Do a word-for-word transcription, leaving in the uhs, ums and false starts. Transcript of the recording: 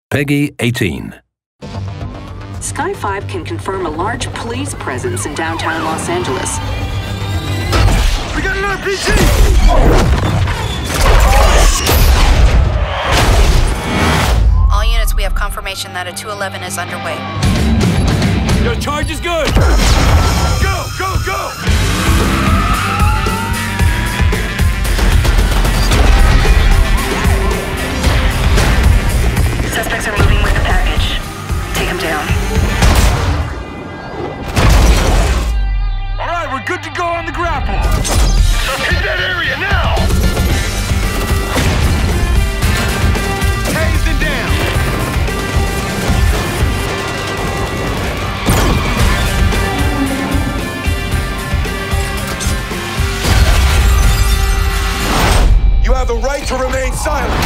Peggy eighteen. Sky five can confirm a large police presence in downtown Los Angeles. We got an R P G! All units, we have confirmation that a two eleven is underway. Your charge is good! Go, go, go! Suspects are moving with the package. Take them down. All right, we're good to go on the grapple. Hit that area now! Tased and down. You have the right to remain silent.